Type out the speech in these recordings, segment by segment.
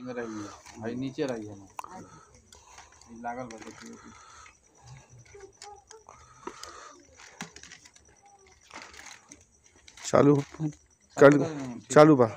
इंग रही है भाई नीचे रही है ना लागल बा चालू चालू चालू बा।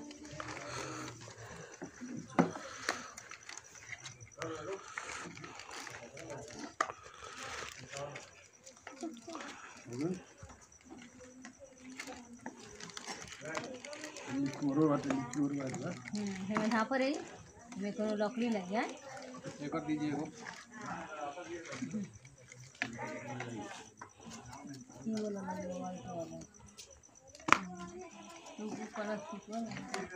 यहाँ पर है मेरे को लकड़ी लगी है एक और दीजिए वो ये वाला वाइट वाला तो कलर ठीक है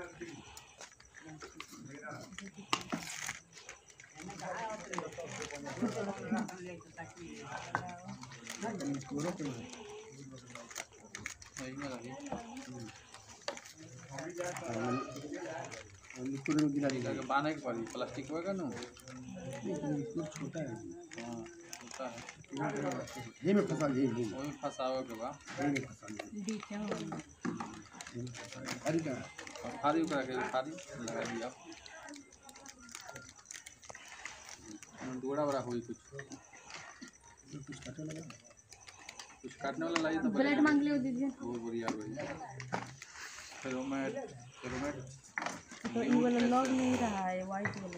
बाने के पड़ी प्लास्टिक होगा ना छोटा है हाँ छोटा है ये में फंसा ये वही फंसावे के बाद में फंसा बीच में अरे क्या फारी करा के फारी लगा दिया दोड़ा बड़ा हुई कुछ काटने लगा कुछ काटने वाला लाई तो ब्लेड मांग लियो दीजिए बहुत बढ़िया भाई फेरोमेट तो ये वाला लग नहीं रहा है वाइट वाला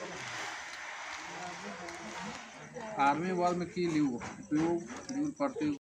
सब आर्मी वॉल में की लियो उपयोग पड़ते